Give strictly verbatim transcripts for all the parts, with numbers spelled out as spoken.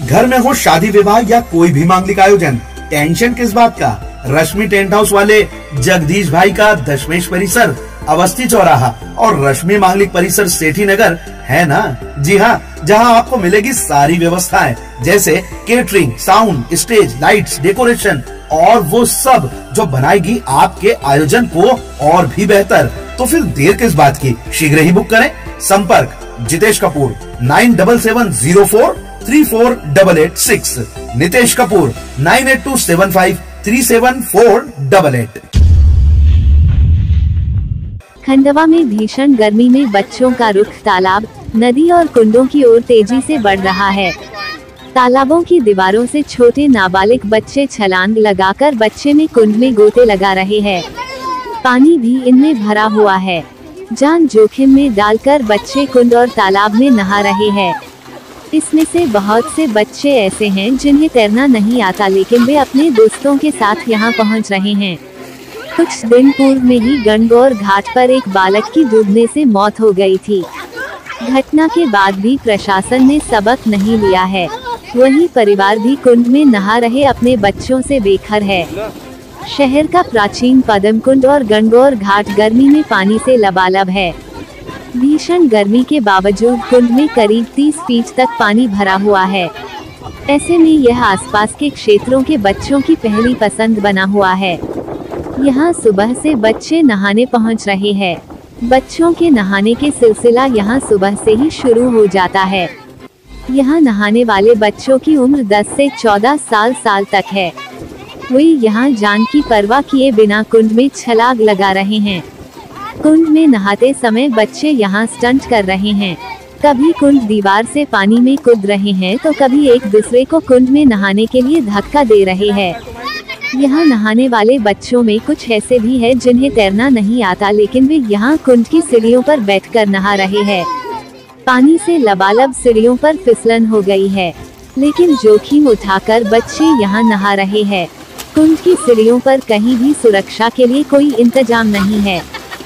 घर में हो शादी विवाह या कोई भी मांगलिक आयोजन, टेंशन किस बात का। रश्मि टेंट हाउस वाले जगदीश भाई का दशमेश परिसर, अवस्थी चौराहा और रश्मि मांगलिक परिसर सेठी नगर है ना। जी हाँ, जहाँ आपको मिलेगी सारी व्यवस्थाएं, जैसे catering, sound, stage, lights, decoration और वो सब जो बनाएगी आपके आयोजन को और भी बेहतर। तो फिर देर किस बात की, शीघ्र ही बुक करें। संपर्क Jitesh Kapoor nine double seven zero four three four double eight six, Nitesh Kapoor nine eight two seven five three seven four double eight. Khandwa में भीषण गर्मी में बच्चों का रुख तालाब, नदी और कुंडों की ओर तेजी से बढ़ रहा है। तालाबों की दीवारों से छोटे नाबालिग बच्चे छलांग लगाकर बच्चे में कुंड में गोते लगा रहे हैं। पानी भी इनमें भरा हुआ है। जान जोखिम में डालकर बच्चे कुंड और तालाब में नहा रहे हैं। इसमें से बहुत से बच्चे ऐसे हैं जिन्हें तैरना नहीं आता, लेकिन वे अपने दोस्तों के साथ यहाँ पहुँच रहे हैं। कुछ दिन पूर्व में ही गणगौर घाट पर एक बालक की डूबने से मौत हो गई थी। घटना के बाद भी प्रशासन ने सबक नहीं लिया है। वहीं परिवार भी कुंड में नहा रहे अपने बच्चों से बेखबर है। शहर का प्राचीन पद्म कुंड और गणगौर घाट गर्मी में पानी से लबालब है। भीषण गर्मी के बावजूद कुंड में करीब तीस फीट तक पानी भरा हुआ है। ऐसे में यह आसपास के क्षेत्रों के बच्चों की पहली पसंद बना हुआ है। यहाँ सुबह से बच्चे नहाने पहुँच रहे हैं। बच्चों के नहाने के सिलसिला यहाँ सुबह से ही शुरू हो जाता है। यहाँ नहाने वाले बच्चों की उम्र दस से चौदह साल साल तक है। वे यहाँ जान की परवाह किए बिना कुंड में छलांग लगा रहे हैं। कुंड में नहाते समय बच्चे यहाँ स्टंट कर रहे हैं। कभी कुंड दीवार से पानी में कूद रहे हैं तो कभी एक दूसरे को कुंड में नहाने के लिए धक्का दे रहे हैं। यहाँ नहाने वाले बच्चों में कुछ ऐसे भी हैं जिन्हें तैरना नहीं आता, लेकिन वे यहाँ कुंड की सीढ़ियों पर बैठकर नहा रहे हैं। पानी से लबालब सीढ़ियों पर फिसलन हो गई है, लेकिन जोखिम उठाकर बच्चे यहाँ नहा रहे हैं। कुंड की सीढ़ियों पर कहीं भी सुरक्षा के लिए कोई इंतजाम नहीं है।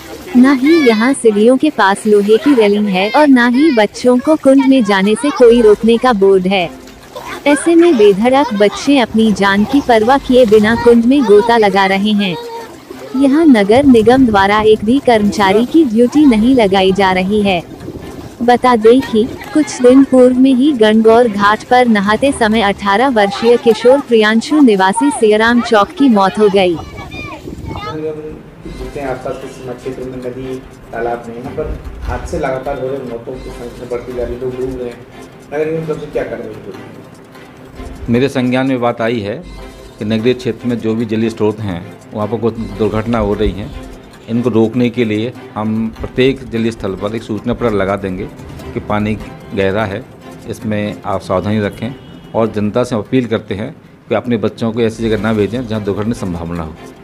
न ही यहाँ सीढ़ियों के पास लोहे की रेलिंग है और न ही बच्चों को कुंड में जाने से कोई रोकने का बोर्ड है। ऐसे में बेधड़क बच्चे अपनी जान की परवाह किए बिना कुंड में गोता लगा रहे हैं। यहाँ नगर निगम द्वारा एक भी कर्मचारी की ड्यूटी नहीं लगाई जा रही है। बता दें कि कुछ दिन पूर्व में ही गणगौर घाट पर नहाते समय अठारह वर्षीय किशोर प्रियांशु निवासी सियाराम चौक की मौत हो गई। आसपास के सीमा क्षेत्र में नदी तालाब में यहाँ पर हादसे लगातार हो रहे, मौतों की संख्या बढ़ती जा रही, लोग डूब रहे हैं। नगर निगम तरफ से क्या कार्रवाई? मेरे संज्ञान में बात आई है कि नगरीय क्षेत्र में जो भी जलीय स्रोत हैं वहाँ पर कुछ दुर्घटना हो रही हैं। इनको रोकने के लिए हम प्रत्येक जलीय स्थल पर एक सूचना पत्र लगा देंगे कि पानी गहरा है, इसमें आप सावधानी रखें और जनता से अपील करते हैं कि अपने बच्चों को ऐसी जगह ना भेजें जहाँ दुर्घटना की संभावना हो।